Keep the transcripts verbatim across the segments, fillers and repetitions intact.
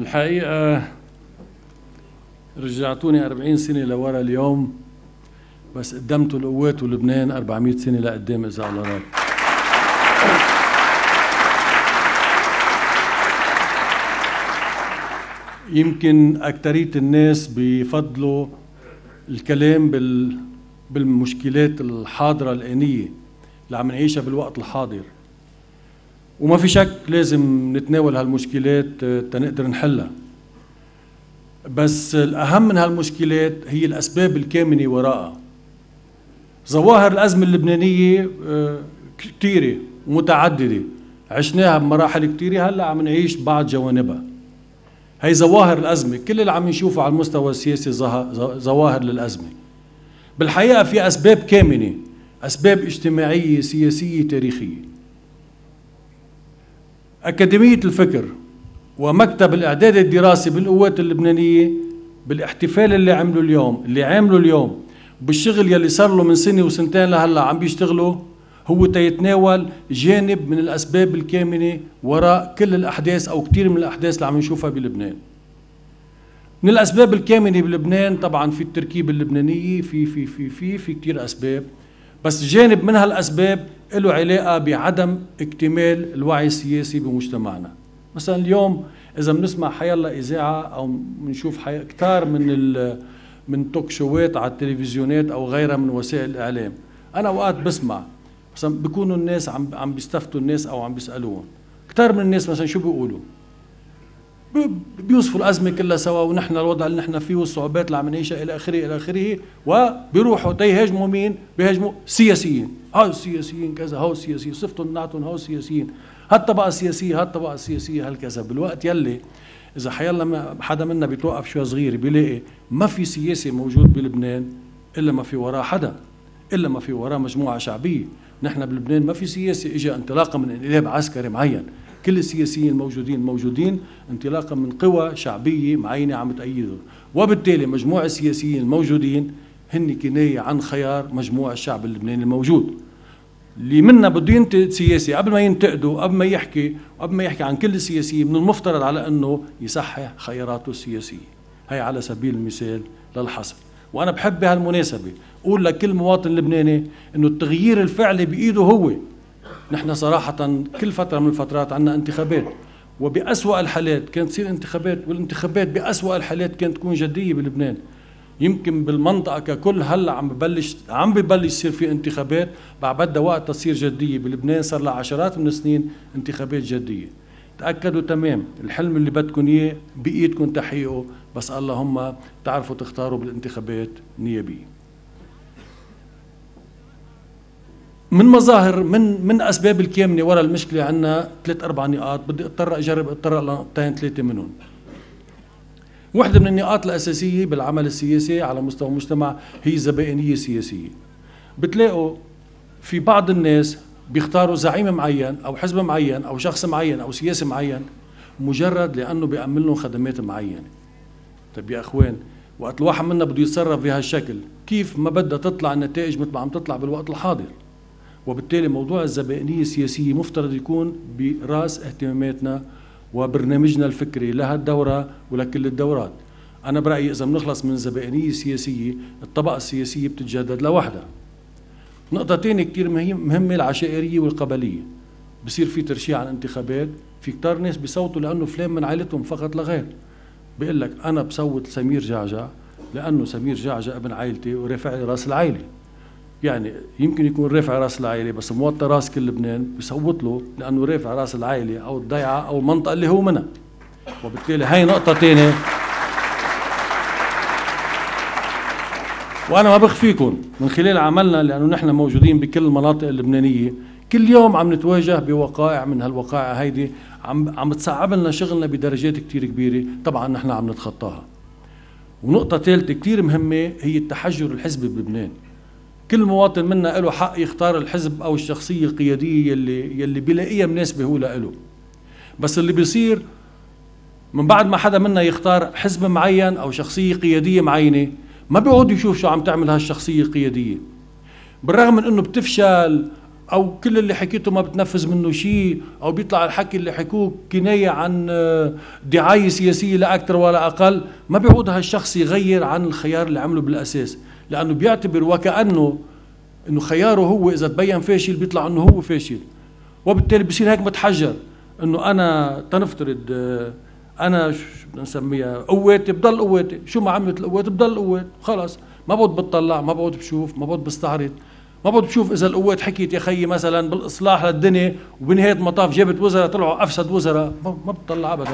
الحقيقة رجعتوني أربعين سنة لورا اليوم، بس قدمتوا القوات ولبنان أربعمئة سنة لقدام إذا الله راد. يمكن أكترية الناس بيفضلوا الكلام بال بالمشكلات الحاضرة الآنية اللي عم نعيشها بالوقت الحاضر، وما في شك لازم نتناول هالمشكلات تنقدر نحلها. بس الأهم من هالمشكلات هي الأسباب الكامنة وراءها. ظواهر الأزمة اللبنانية كتيرة ومتعددة، عشناها بمراحل كتيرة، هلأ عم نعيش بعض جوانبها. هي ظواهر الأزمة، كل اللي عم نشوفه على المستوى السياسي ظواهر للأزمة. بالحقيقة في أسباب كامنة، أسباب اجتماعية سياسية تاريخية. أكاديمية الفكر ومكتب الإعداد الدراسي بالقوات اللبنانية بالاحتفال اللي عملوا اليوم اللي عملوا اليوم بالشغل يلي صار له من سنة وسنتين لهلا عم بيشتغلوا، هو تيتناول جانب من الأسباب الكامنة وراء كل الأحداث أو كتير من الأحداث اللي عم نشوفها بلبنان. من الأسباب الكامنة بلبنان طبعا في التركيبة اللبنانية، في في في في في كتير أسباب، بس جانب من هالأسباب له علاقة بعدم اكتمال الوعي السياسي بمجتمعنا. مثلا اليوم إذا بنسمع حيالله إذاعة أو بنشوف حي... كتار من ال... من توك شوات على التلفزيونات أو غيرها من وسائل الإعلام، أنا أوقات بسمع مثلا بيكونوا الناس عم عم بيستفتوا الناس أو عم بيسألوهم، كتار من الناس مثلا شو بيقولوا؟ بيوصفوا الأزمة كلها سوا ونحن الوضع اللي نحن فيه والصعوبات اللي عم نعيشها إلى آخره إلى آخره، وبيروحوا تيهاجموا مين؟ بيهاجموا سياسيين، هاو السياسيين كذا، هاو السياسيين صفتهم نعتهم هاو السياسيين، هالطبقة السياسية هالطبقة السياسية هالكذا. بالوقت يلي إذا حيالله حدا منا بيتوقف شوي صغير بيلاقي ما في سياسي موجود بلبنان إلا ما في وراه حدا، إلا ما في وراه مجموعة شعبية. نحن بلبنان ما في سياسي إجا انطلاقا من انقلاب عسكري معين، كل السياسيين الموجودين موجودين انطلاقا من قوى شعبية معينة عم تأيدهم، وبالتالي مجموعة السياسيين الموجودين هن كناية عن خيار مجموع الشعب اللبناني الموجود، اللي منا بده ينتقد سياسي قبل ما ينتقده، قبل ما يحكي قبل ما يحكي عن كل السياسيين من المفترض على انه يصحح خياراته السياسية. هي على سبيل المثال للحصر. وانا بحب بهالمناسبة اقول لكل مواطن لبناني انه التغيير الفعلي بايده هو. نحن صراحة كل فترة من الفترات عندنا انتخابات، وبأسوأ الحالات كانت تصير انتخابات، والانتخابات بأسوأ الحالات كانت تكون جدية بلبنان. يمكن بالمنطقة ككل هلا عم ببلش عم ببلش يصير في انتخابات، بعد بدها وقت تصير جدية. بلبنان صار لها عشرات من السنين انتخابات جدية. تأكدوا تمام الحلم اللي بدكم اياه بإيدكم تحقيقه، بس اللهم تعرفوا تختاروا بالانتخابات النيابية. من مظاهر من من اسباب الكامنه وراء المشكله عندنا ثلاث اربع نقاط، بدي اضطر اجرب اتطرق لنقطتين ثلاثه منهم. وحده من النقاط الاساسيه بالعمل السياسي على مستوى المجتمع هي الزبائنيه السياسيه. بتلاقوا في بعض الناس بيختاروا زعيم معين او حزب معين او شخص معين او سياسي معين مجرد لانه بيأمن لهم خدمات معينه. طيب يا اخوان، وقت الواحد منا بده يتصرف بهالشكل، كيف ما بدها تطلع النتائج مثل ما عم تطلع بالوقت الحاضر؟ وبالتالي موضوع الزبائنية السياسية مفترض يكون برأس اهتماماتنا وبرنامجنا الفكري لهالدورة ولكل الدورات. أنا برأيي إذا بنخلص من الزبائنية السياسية، الطبقة السياسية بتتجدد لوحدها. نقطة تانية كتير مهمة، العشائرية والقبلية. بصير في ترشيح عن انتخابات، في كتار ناس بيصوتوا لأنه فلان من عائلتهم فقط لا غير. بيقول لك أنا بصوت سمير جعجع لأنه سمير جعجع ابن عائلتي ورافع لي راس العائلة. يعني يمكن يكون رافع راس العائله بس موطي راس كل لبنان بيصوت له لانه رافع راس العائله او الضيعه او المنطقه اللي هو منها. وبالتالي هي نقطه ثانيه، وانا ما بخفيكم من خلال عملنا لانه نحن موجودين بكل المناطق اللبنانيه، كل يوم عم نتواجه بوقائع من هالوقائع هيدي عم عم تصعب لنا شغلنا بدرجات كثير كبيره، طبعا نحن عم نتخطاها. ونقطه ثالثه كثير مهمه هي التحجر الحزبي بلبنان. كل مواطن منا له حق يختار الحزب او الشخصيه القياديه يلي يلي بيلاقيها مناسبه هو لإله. بس اللي بيصير من بعد ما حدا منا يختار حزب معين او شخصيه قياديه معينه، ما بيقعد يشوف شو عم تعمل هالشخصيه القياديه. بالرغم من انه بتفشل او كل اللي حكيته ما بتنفذ منه شيء، او بيطلع الحكي اللي حكوه كنايه عن دعايه سياسيه لا اكثر ولا اقل، ما بيعود هالشخص يغير عن الخيار اللي عمله بالاساس، لانه بيعتبر وكانه انه خياره هو اذا تبين فاشل بيطلع انه هو فاشل، وبالتالي بصير هيك متحجر انه انا تنفترض انا شو بدنا نسميها قواتي بضل قواتي، شو ما عملت القوات بضل قوات، خلص ما بعد بتطلع، ما بعد بشوف، ما بعد بستعرض، ما بعد بشوف اذا القوات حكيت يا خيي مثلا بالاصلاح للدنيا وبنهايه المطاف جابت وزراء طلعوا افسد وزراء، ما بتطلع ابدا.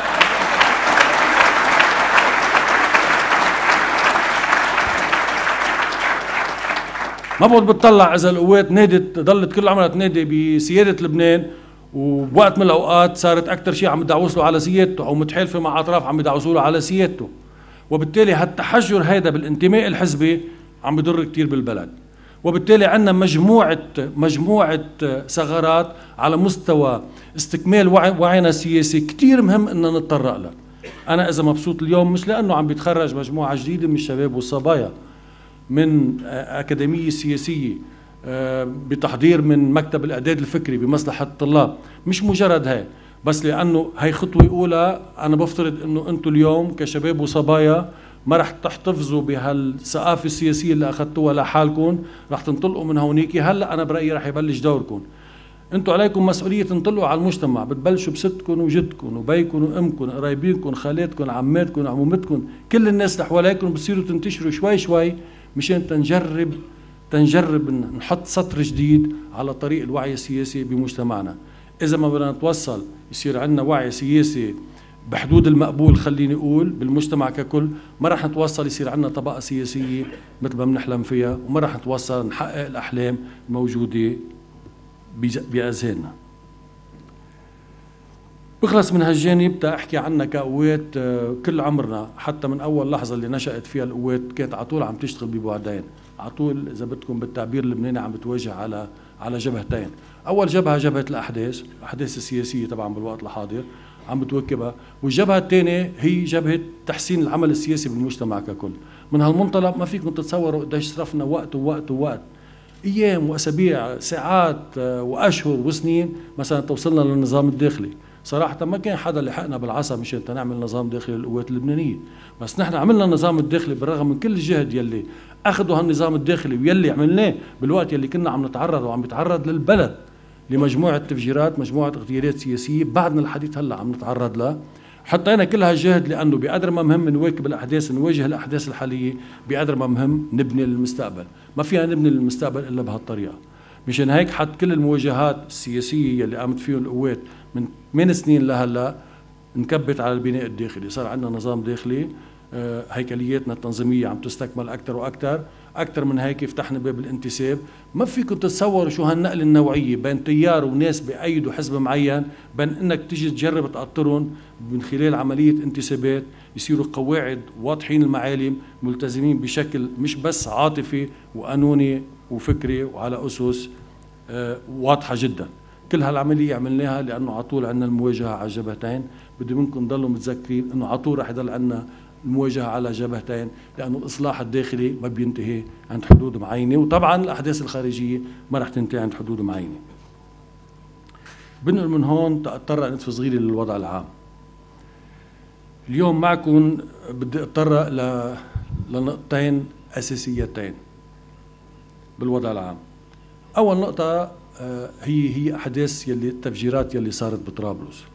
ما بعد بتطلع اذا القوات نادت ضلت كل عمرها تنادي بسياده لبنان، وبوقت من الاوقات صارت اكثر شيء عم يدعوسوا على سيادته، او متحالفه مع اطراف عم يدعوسوا له على سيادته، وبالتالي هالتحجر هيدا بالانتماء الحزبي عم بضر كثير بالبلد، وبالتالي عندنا مجموعه مجموعه ثغرات على مستوى استكمال وعي وعينا السياسي كثير مهم اننا نتطرق لها. انا اذا مبسوط اليوم مش لانه عم بيتخرج مجموعه جديده من الشباب والصبايا من اكاديميه سياسيه بتحضير من مكتب الاعداد الفكري بمصلحه الطلاب، مش مجرد هاي، بس لانه هي خطوه اولى. انا بفترض انه انتم اليوم كشباب وصبايا ما رح تحتفظوا بهالثقافه السياسيه اللي اخذتوها لحالكم، رح تنطلقوا من هونيك. هلا انا برايي رح يبلش دوركم، انتم عليكم مسؤوليه تنطلقوا على المجتمع، بتبلشوا بستكم وجدكم وبيكم وامكم قرايبينكم خالاتكم عماتكم عمومتكم، كل الناس اللي حواليكم بتصيروا تنتشروا شوي شوي مشان تنجرب تنجرب نحط سطر جديد على طريق الوعي السياسي بمجتمعنا. إذا ما بدنا نتوصل يصير عندنا وعي سياسي بحدود المقبول، خليني أقول بالمجتمع ككل، ما رح نتوصل يصير عندنا طبقة سياسية مثل ما بنحلم فيها، وما رح نتوصل نحقق الأحلام الموجودة بأذهاننا. بخلص من هالجانب تا أحكي عنها كقوات كل عمرنا، حتى من أول لحظة اللي نشأت فيها القوات كانت على طول عم تشتغل ببعدين، على طول إذا بدكم بالتعبير اللبناني عم بتواجه على على جبهتين. أول جبهة جبهة الأحداث، الأحداث السياسية طبعا بالوقت الحاضر عم بتواكبها، والجبهة الثانية هي جبهة تحسين العمل السياسي بالمجتمع ككل. من هالمنطلق ما فيكم تتصوروا قديش صرفنا وقت ووقت ووقت، أيام وأسابيع ساعات وأشهر وسنين مثلا توصلنا للنظام الداخلي. صراحة ما كان حدا لحقنا بالعصا مشان نعمل نظام داخلي للقوات اللبنانية، بس نحن عملنا النظام الداخلي بالرغم من كل الجهد يلي أخذوا هالنظام الداخلي ويلي عملناه بالوقت يلي كنا عم نتعرض وعم بيتعرض للبلد لمجموعة تفجيرات، مجموعة اغتيالات سياسية بعدنا الحديث هلا عم نتعرض لها. حطينا كل هالجهد لأنه بقدر ما مهم نواكب الأحداث، نواجه الأحداث الحالية، بقدر ما مهم نبني للمستقبل. ما فينا نبني للمستقبل إلا بهالطريقة. مشان هيك حط كل المواجهات السياسية يلي قامت فيهم القوات من ثمان سنين لهلا انكبت على البناء الداخلي. صار عندنا نظام داخلي، هيكلياتنا التنظيمية عم تستكمل أكثر وأكثر. أكثر من هيك فتحنا باب الانتساب. ما فيكم تتصوروا شو هالنقل النوعية بين تيار وناس بأيدوا حزب معين، بين إنك تيجي تجرب تقطرهم من خلال عملية انتسابات يصيروا قواعد واضحين المعالم، ملتزمين بشكل مش بس عاطفي وقانوني وفكري وعلى أسس واضحة جدا. كل هالعملية عملناها لأنه على طول عندنا المواجهة على جبهتين. بدي منكم تضلوا متذكرين أنه على طول رح يضل عندنا المواجهة على جبهتين، لأنه الإصلاح الداخلي ما بينتهي عند حدود معينة، وطبعا الأحداث الخارجية ما رح تنتهي عند حدود معينة. بنقل من هون تأطرق نتف صغيرة للوضع العام. اليوم معكم بدي أتطرق لنقطتين أساسيتين بالوضع العام. أول نقطة هي هي أحداث يلي التفجيرات يلي صارت بطرابلس.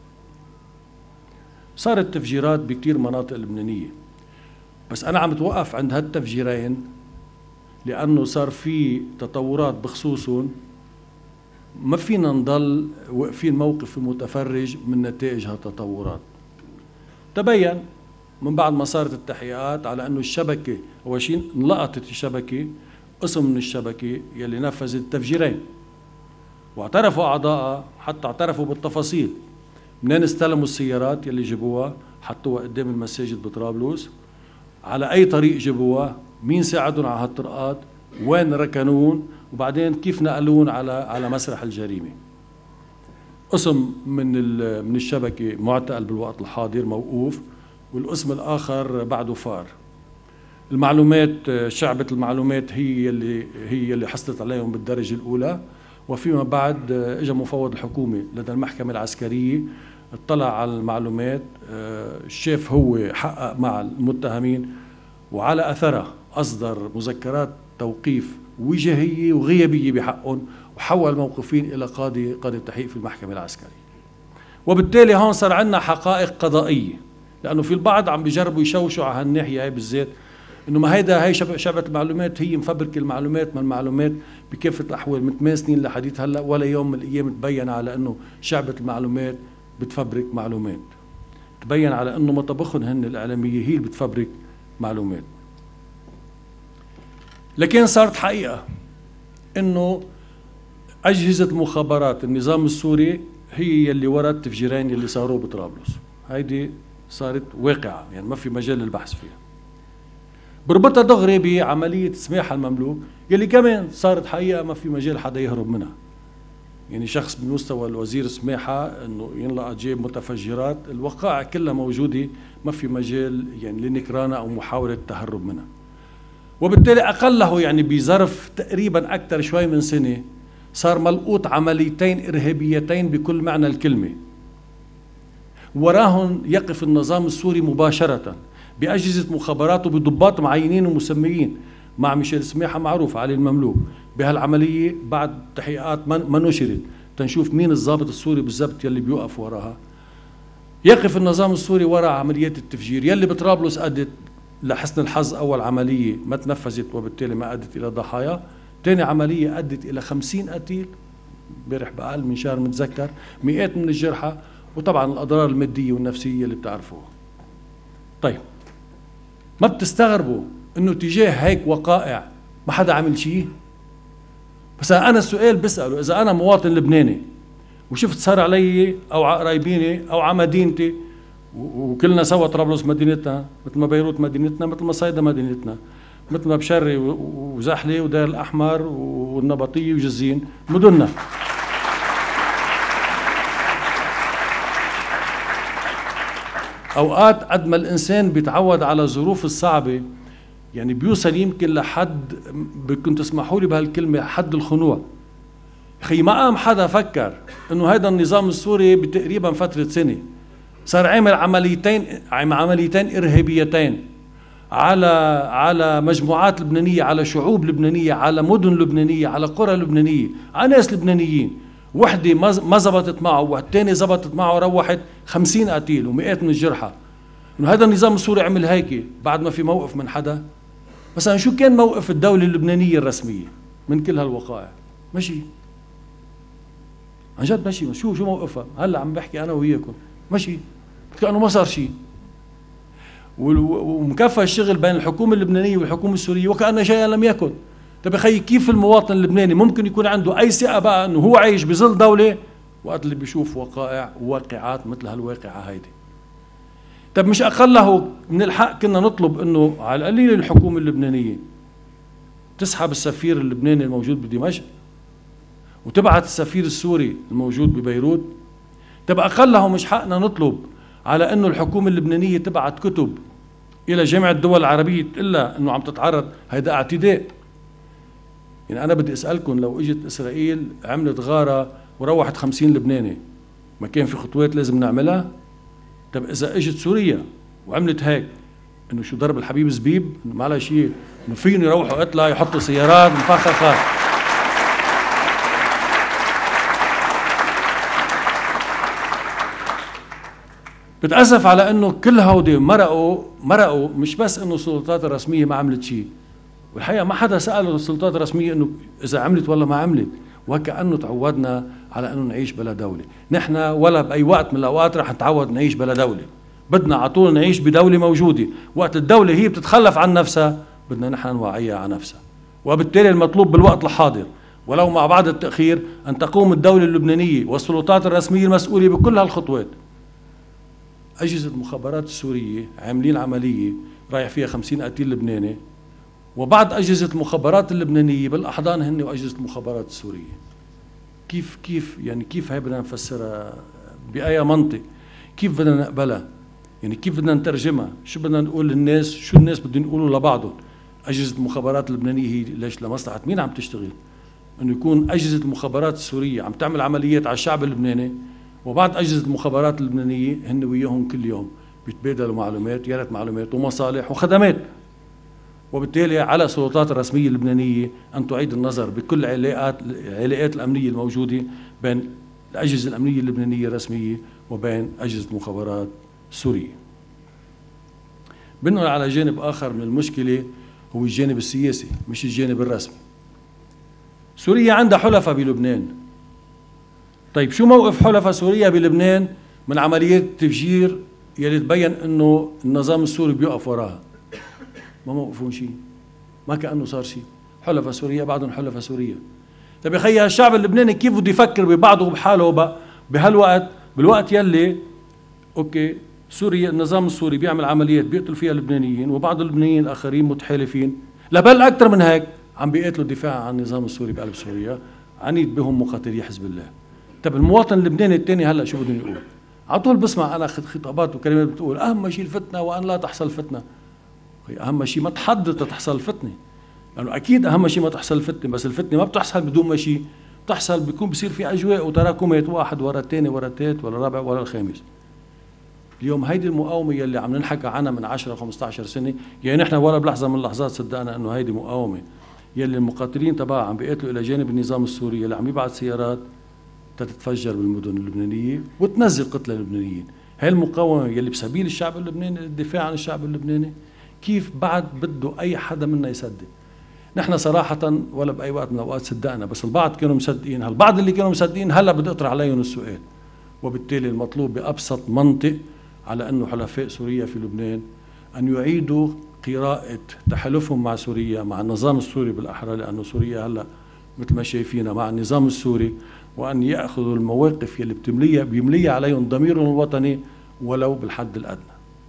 صارت تفجيرات بكتير مناطق لبنانية، بس أنا عم بتوقف عند هالتفجيرين لأنه صار في تطورات بخصوصهم ما فينا نضل واقفين موقف متفرج من نتائج هالتطورات. تبين من بعد ما صارت التحقيقات على أنه الشبكة أول شيء انلقطت الشبكة، قسم من الشبكة يلي نفذت التفجيرين، واعترفوا أعضائها حتى اعترفوا بالتفاصيل، منين استلموا السيارات يلي جابوها حطوها قدام المساجد بطرابلس، على أي طريق جابوها، مين ساعدهم على هالطرقات، وين ركنون، وبعدين كيف نقلون على على مسرح الجريمة. قسم من من الشبكة معتقل بالوقت الحاضر موقوف، والقسم الآخر بعده فار. المعلومات شعبة المعلومات هي اللي هي اللي حصلت عليهم بالدرجة الأولى، وفيما بعد اجى مفوض الحكومة لدى المحكمة العسكرية، اطلع على المعلومات، شاف هو حقق مع المتهمين، وعلى أثرها أصدر مذكرات توقيف وجاهية وغيابية بحقهم، وحول موقوفين إلى قاضي قاضي التحقيق في المحكمة العسكرية. وبالتالي هون صار عندنا حقائق قضائية، لأنه في البعض عم بيجربوا يشوشوا على هالناحية هي بالذات، إنه ما هيدا هي شبكة المعلومات هي مفبركة المعلومات، ما المعلومات بكافة الأحوال من ثمان سنين لحديث هلا ولا يوم من الأيام تبين على إنه شعبة المعلومات بتفبرك معلومات. تبين على إنه مطبخهم هن الإعلامية هي اللي بتفبرك معلومات. لكن صارت حقيقة إنه أجهزة المخابرات النظام السوري هي اللي وراء التفجيرين اللي صاروا بطرابلس. هيدي صارت واقعة، يعني ما في مجال للبحث فيها. بربطها دغري بعملية سماحة المملوك يلي كمان صارت حقيقة ما في مجال حدا يهرب منها. يعني شخص بمستوى الوزير سماحة انه ينلقى جيب متفجرات، الوقائع كلها موجودة، ما في مجال يعني لنكرانها او محاولة التهرب منها. وبالتالي اقله يعني بظرف تقريبا اكثر شوي من سنة صار ملقوط عمليتين ارهابيتين بكل معنى الكلمة. وراهم يقف النظام السوري مباشرة بأجهزة مخابرات وبضباط معينين ومسميين، مع ميشيل سماحة معروف علي المملوك بهالعملية. بعد تحقيقات ما نشرت تنشوف مين الضابط السوري بالضبط يلي بيوقف وراها. يقف النظام السوري وراء عمليات التفجير يلي بطرابلس أدت لحسن الحظ أول عملية ما تنفذت وبالتالي ما أدت إلى ضحايا، ثاني عملية أدت إلى خمسين قتيل امبارح بأقل من شهر متذكر، مئات من الجرحى، وطبعا الأضرار المادية والنفسية اللي بتعرفوها. طيب ما بتستغربوا انه تجاه هيك وقائع ما حدا عمل شيء؟ بس انا السؤال بسأله، اذا انا مواطن لبناني وشفت صار علي او على قرايبيني او على مدينتي، وكلنا سوا طرابلس مدينتنا مثل ما بيروت مدينتنا، مثل ما صيدا مدينتنا، مثل ما بشري وزحله ودير الاحمر والنبطيه وجزين مدننا، اوقات قد ما الانسان بيتعود على الظروف الصعبه يعني بيوصل يمكن لحد، بدكم تسمحوا لي بهالكلمه، حد الخنوع. اخي ما قام حدا فكر انه هذا النظام السوري بتقريبا فتره سنه صار عامل عمليتين عمليتين ارهابيتين على على مجموعات لبنانيه، على شعوب لبنانيه، على مدن لبنانيه، على قرى لبنانيه، على ناس لبنانيين. وحده ما زبطت معه والثانيه زبطت معه، روحت خمسين قتيل ومئات من الجرحى. انه هذا النظام السوري عمل هيك بعد ما في موقف من حدا؟ مثلا شو كان موقف الدوله اللبنانيه الرسميه من كل هالوقائع؟ ماشي عن جد ماشي. شو شو موقفها؟ هلا عم بحكي انا وياكم ماشي كانه ما صار شيء، ومكفى الشغل بين الحكومه اللبنانيه والحكومه السوريه وكأن شيئا لم يكن. طيب اخي كيف المواطن اللبناني ممكن يكون عنده اي ثقه بقى انه هو عايش بظل دوله وقت اللي بيشوف وقائع وواقعات مثل هالواقعه هيدي؟ طيب مش اقله من الحق كنا نطلب انه على القليل الحكومه اللبنانيه تسحب السفير اللبناني الموجود بدمشق وتبعت السفير السوري الموجود ببيروت. طيب اقله مش حقنا نطلب على انه الحكومه اللبنانيه تبعت كتب الى جامعه الدول العربيه الا انه عم تتعرض، هيدا اعتداء. يعني انا بدي اسالكم، لو اجت اسرائيل عملت غاره وروحت خمسين لبناني ما كان في خطوات لازم نعملها؟ طب اذا اجت سوريا وعملت هيك، انه شو ضرب الحبيب زبيب؟ انه ما على شيء، انه فيهم يروحوا قتلى يحطوا سيارات مفخخه. بتأسف على انه كل هودي مرقوا مرقوا مش بس انه السلطات الرسميه ما عملت شيء، والحقيقه ما حدا سأل السلطات الرسميه انه اذا عملت ولا ما عملت، وكأنه تعودنا على انه نعيش بلا دوله. نحن ولا باي وقت من الاوقات رح نتعود نعيش بلا دوله، بدنا على طول نعيش بدوله موجوده. وقت الدوله هي بتتخلف عن نفسها بدنا نحن نوعيها على نفسها. وبالتالي المطلوب بالوقت الحاضر ولو مع بعض التأخير ان تقوم الدوله اللبنانيه والسلطات الرسميه المسؤوله بكل هالخطوات. أجهزة المخابرات السورية عاملين عملية رايح فيها خمسين قتيل لبناني، وبعض أجهزة المخابرات اللبنانية بالأحضان هن وأجهزة المخابرات السورية. كيف كيف يعني كيف هي بدنا نفسرها؟ بأي منطق؟ كيف بدنا نقبلها؟ يعني كيف بدنا نترجمها؟ شو بدنا نقول للناس؟ شو الناس بدهم يقولوا لبعضهم؟ أجهزة المخابرات اللبنانية هي ليش لمصلحة مين عم تشتغل؟ انه يكون اجهزه المخابرات السوريه عم تعمل عمليات على الشعب اللبناني، وبعض اجهزه المخابرات اللبنانيه هن وياهم كل يوم بيتبادلوا معلومات، يا ريت معلومات ومصالح وخدمات. وبالتالي على السلطات الرسميه اللبنانيه ان تعيد النظر بكل علاقات العلاقات الامنيه الموجوده بين الاجهزه الامنيه اللبنانيه الرسميه وبين اجهزه المخابرات السوريه. بنقل على جانب اخر من المشكله هو الجانب السياسي مش الجانب الرسمي. سوريا عندها حلفاء بلبنان. طيب شو موقف حلفاء سوريا بلبنان من عمليات التفجير يلي تبين انه النظام السوري بيوقف وراها؟ ما موقفون شيء، ما كأنه صار شيء. حلفاء سوريا بعدهم حلفاء سوريا. طيب يا خيي الشعب اللبناني كيف بده يفكر ببعضه وبحاله بهالوقت، بالوقت يلي اوكي سوريا النظام السوري بيعمل عمليات بيقتل فيها اللبنانيين وبعض اللبنانيين الاخرين متحالفين، لا بل اكثر من هيك عم بيقتلوا الدفاع عن النظام السوري بقلب سوريا، عنيد بهم مقاتلي حزب الله. طيب المواطن اللبناني الثاني هلا شو بدهم يقول؟ على طول بسمع انا خطابات وكلمات بتقول اهم شيء الفتنه وان لا تحصل فتنه. اهم شيء ما تحضر تحصل فتنه، لانه يعني اكيد اهم شيء ما تحصل الفتنه، بس الفتنه ما بتحصل بدون ما شيء، بتحصل بيكون بصير في اجواء وتراكمات واحد ورا الثاني ورا الثالث ورا الرابع ورا الخامس. اليوم هيدي المقاومه يلي عم ننحكى عنها من عشرة خمسة عشر سنه، يعني نحن ولا بلحظه من اللحظات صدقنا انه هيدي مقاومه يلي المقاتلين تبعها عم بيقاتلوا الى جانب النظام السوري يلي عم يبعث سيارات تتفجر بالمدن اللبنانيه وتنزل قتلى اللبنانيين. هاي المقاومه يلي بسبيل الشعب اللبناني للدفاع عن الشعب اللبناني، كيف بعد بده اي حدا منا يصدق؟ نحن صراحه ولا باي وقت من الاوقات صدقنا، بس البعض كانوا مصدقين، هالبعض اللي كانوا مصدقين هلا بدي اطرح عليهم السؤال. وبالتالي المطلوب بابسط منطق على انه حلفاء سوريا في لبنان ان يعيدوا قراءه تحالفهم مع سوريا، مع النظام السوري بالاحرى، لانه سوريا هلا مثل ما شايفينها مع النظام السوري، وان ياخذوا المواقف يلي بتمليها بيمليها عليهم ضميرهم الوطني ولو بالحد الادنى.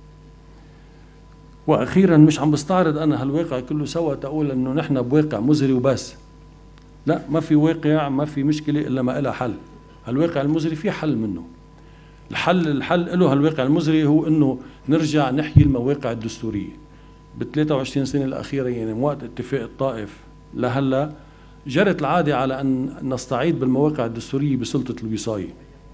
واخيرا مش عم بستعرض انا هالواقع كله سوا تقول انه نحن بواقع مزري وبس. لا، ما في واقع ما في مشكله الا ما لها حل. هالواقع المزري في حل منه. الحل الحل له هالواقع المزري هو انه نرجع نحيي المواقع الدستوريه. بال ثلاثة وعشرين سنه الاخيره يعني من وقت اتفاق الطائف لهلا جرت العاده على ان نستعيد بالمواقع الدستوريه بسلطه الوصايه.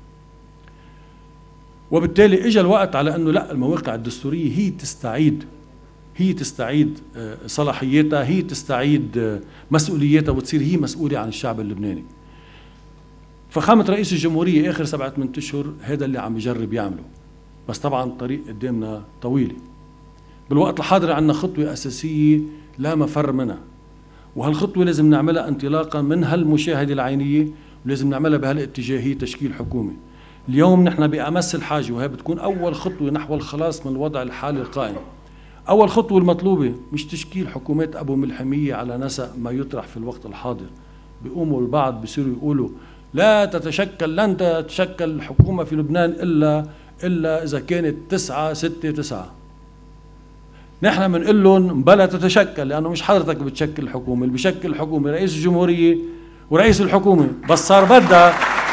وبالتالي اجى الوقت على انه لا، المواقع الدستوريه هي تستعيد هي تستعيد صلاحياتها، هي تستعيد مسؤولياتها وتصير هي مسؤوله عن الشعب اللبناني. فخامة رئيس الجمهورية آخر سبعة ثمان أشهر هذا اللي عم بيجرب يعمله، بس طبعا الطريق قدامنا طويلة. بالوقت الحاضر عندنا خطوة أساسية لا مفر منها، وهالخطوة لازم نعملها انطلاقا من هالمشاهدة العينية، ولازم نعملها بهالاتجاه، هي تشكيل حكومة. اليوم نحن بأمس الحاجة، وهي بتكون أول خطوة نحو الخلاص من الوضع الحالي القائم. أول خطوة المطلوبة مش تشكيل حكومات أبو ملحمية على نسق ما يطرح في الوقت الحاضر. بيقوموا البعض بيصيروا يقولوا لا تتشكل لن تتشكل حكومة في لبنان إلا إلا إذا كانت تسعة ستة تسعة. نحن بنقول لهم بلا تتشكل، لأنه مش حضرتك بتشكل الحكومة، اللي بيشكل الحكومة رئيس الجمهورية ورئيس الحكومة، بس صار بدها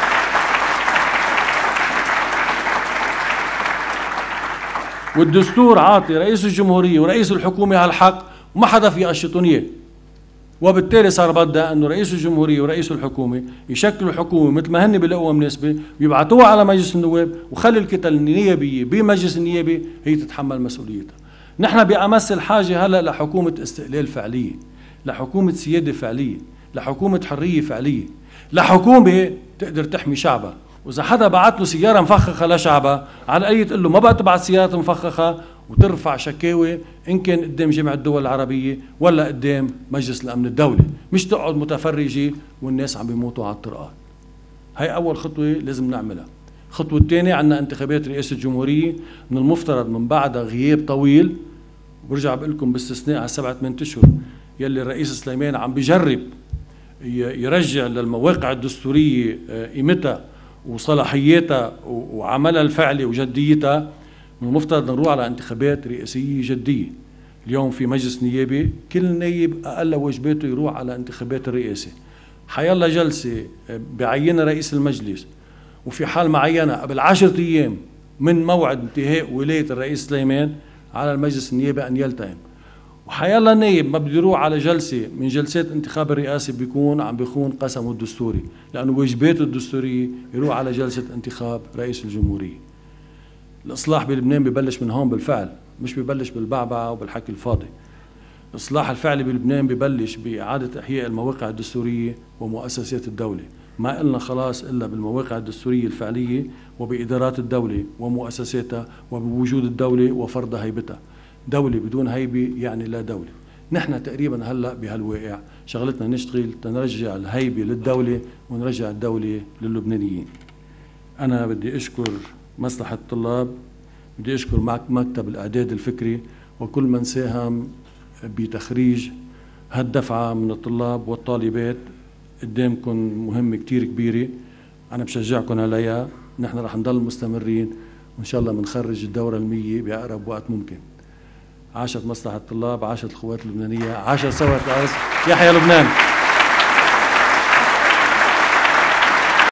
والدستور عاطي رئيس الجمهورية ورئيس الحكومة هالحق وما حدا في يقشطهم إياه. وبالتالي صار بدها انه رئيس الجمهوريه ورئيس الحكومه يشكلوا حكومه مثل ما هن بيلاقوها مناسبه ويبعثوها على مجلس النواب، وخلي الكتل النيابيه بمجلس النيابه هي تتحمل مسؤوليتها. نحن بأمس الحاجه هلا لحكومه استقلال فعليه، لحكومه سياده فعليه، لحكومه حريه فعليه، لحكومه تقدر تحمي شعبها. واذا حدا بعت له سياره مفخخه لشعبها، على الاقل تقول له ما بقى تبعت سيارات مفخخه وترفع شكاوي ان كان قدام جامعه الدول العربيه ولا قدام مجلس الامن الدولي، مش تقعد متفرجه والناس عم بيموتوا على الطرقات. هي اول خطوه لازم نعملها. الخطوه الثانيه عندنا انتخابات رئاسه الجمهوريه، من المفترض من بعدها غياب طويل، وبرجع بقول لكم باستثناء على سبعة ثمان اشهر يلي الرئيس سليمان عم بيجرب يرجع للمواقع الدستوريه قيمتها وصلاحياتها وعملها الفعلي وجديتها. من المفترض نروح على انتخابات رئاسية جدية. اليوم في مجلس نيابي كل نايب أقل واجباته يروح على انتخابات الرئاسة. حيالله جلسة بعينها رئيس المجلس، وفي حال معينة قبل عشرة أيام من موعد انتهاء ولاية الرئيس سليمان على المجلس النيابي أن يلتئم. وحيالله نايب ما بده يروح على جلسة من جلسات انتخاب الرئاسي بيكون عم بيخون قسمه الدستوري، لأنه واجباته الدستورية يروح على جلسة انتخاب رئيس الجمهورية. الإصلاح بلبنان ببلش من هون بالفعل، مش ببلش بالبعبعة وبالحكي الفاضي. الإصلاح الفعلي بلبنان ببلش بإعادة إحياء المواقع الدستورية ومؤسسات الدولة. ما قلنا خلاص إلا بالمواقع الدستورية الفعلية وبإدارات الدولة ومؤسساتها وبوجود الدولة وفرض هيبتها. دولة بدون هيبة يعني لا دولة. نحن تقريبا هلأ بهالواقع شغلتنا نشتغل تنرجع الهيبة للدولة ونرجع الدولة للبنانيين. أنا بدي أشكر مصلحة الطلاب، بدي أشكر مكتب الإعداد الفكري وكل من ساهم بتخريج هالدفعة من الطلاب والطالبات. قدامكم مهمة كتير كبيرة، أنا بشجعكم عليها. نحن رح نضل مستمرين وإن شاء الله بنخرج الدورة المية بأقرب وقت ممكن. عاشت مصلحة الطلاب، عاشت القوات اللبنانية، عاشت ثورة الأرز، يحيى لبنان.